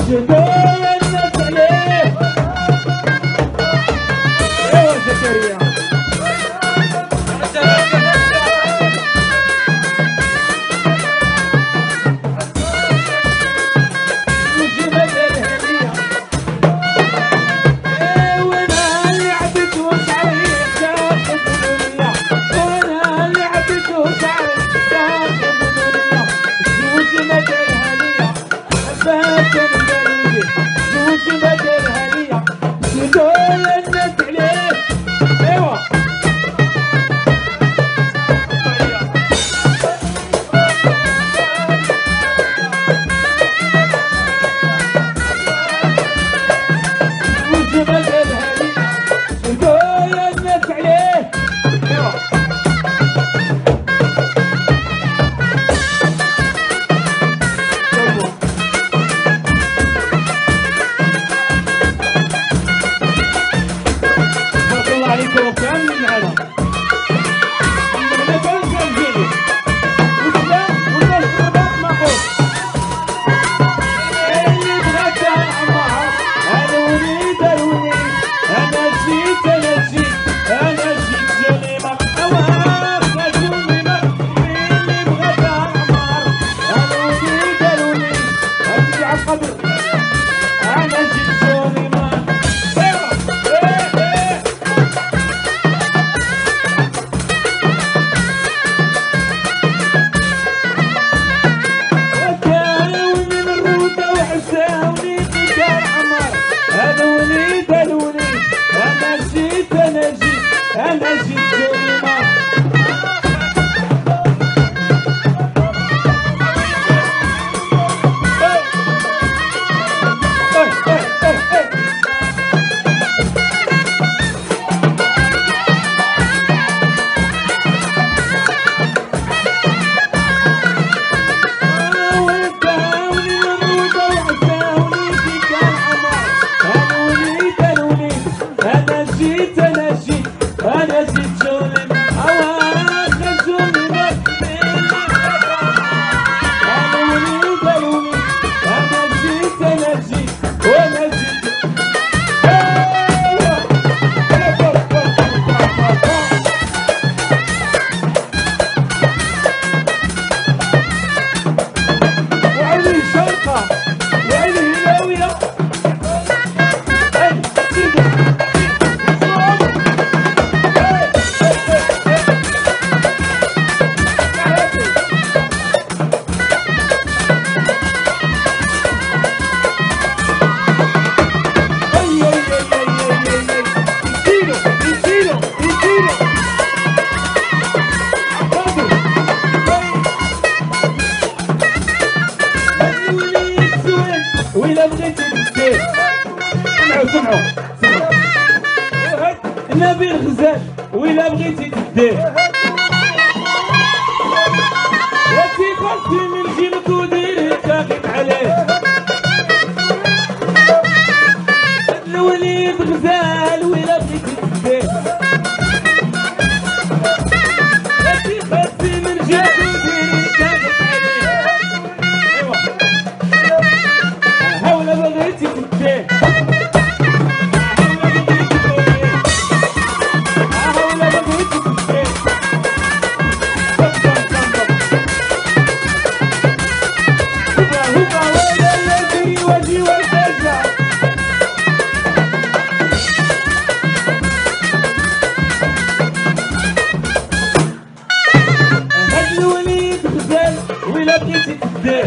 شدوا الناس عليه. ايوا زكريا نبي الغزال وإلا بغيتي تديه يا تيخلتي من جيبك وديري تاخد عليه الوليد غزال وإلا بغيتي تديه يا تيخلتي من جيبك وديري تاخد عليه ايوا ها ولا بغيتي تديه وإلا بغيتي تديه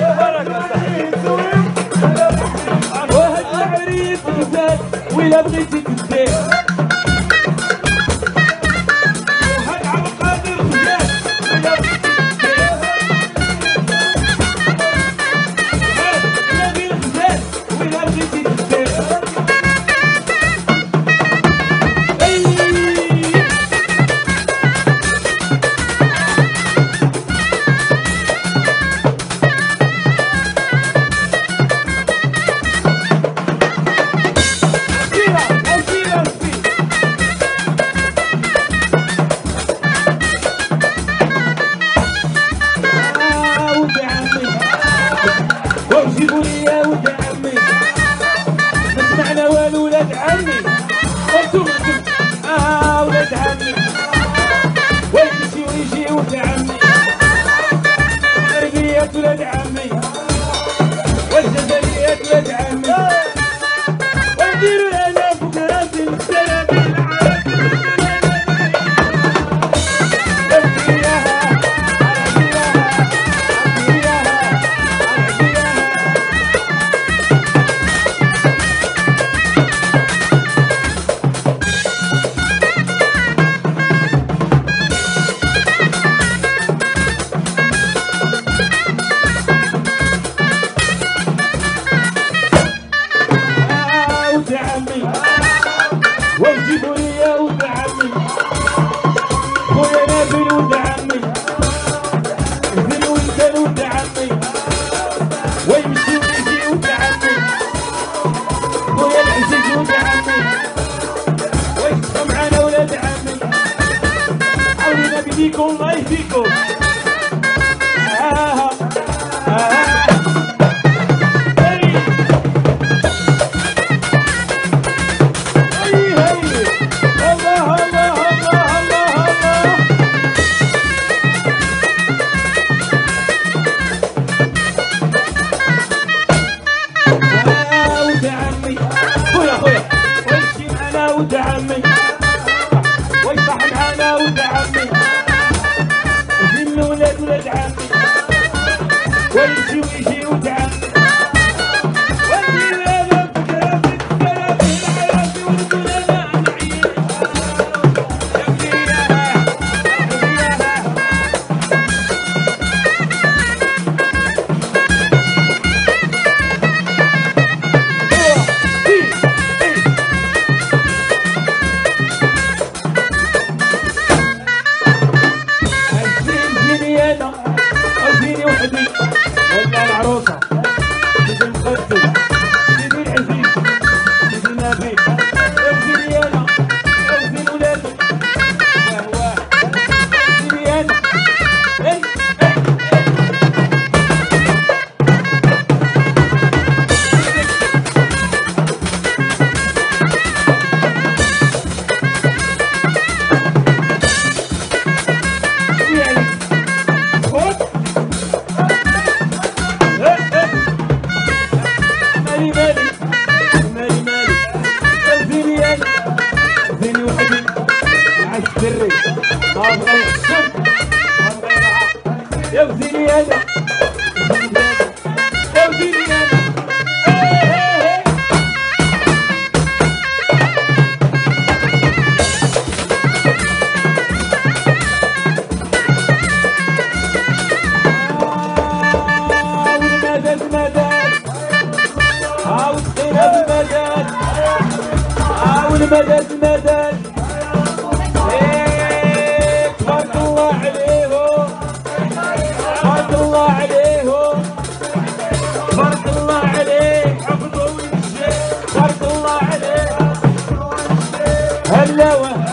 وهاد العريس غزال وإلا بغيتي تديه وهاد عبد القادر غزال وإلا بغيتي تديه وهاد نبيل غزال وإلا بغيتي تديه يهديكم الله يهديكم. ولد عمي ويصح معانا ولد عمي وزين ولد عمي ويجي ويجي ولد عمي ودي انا بكرافي بكرافي العرافي ونقول انا نعيش زيني وحدي ولا العروسه سيدي المقدس سيدي العزيز سيدي النبي زيني انا زين ولادي وهو زيني انا زيني وحدي عايش دري ما بغى يحسن ما بغى يا وزيني انا يا وزيني انا والمدد مدد وسقينا بالمدد والمدد مدد تبارك الله عليهم تبارك الله عليهم تبارك الله عليك حفظوا ويمشي تبارك الله عليك هلا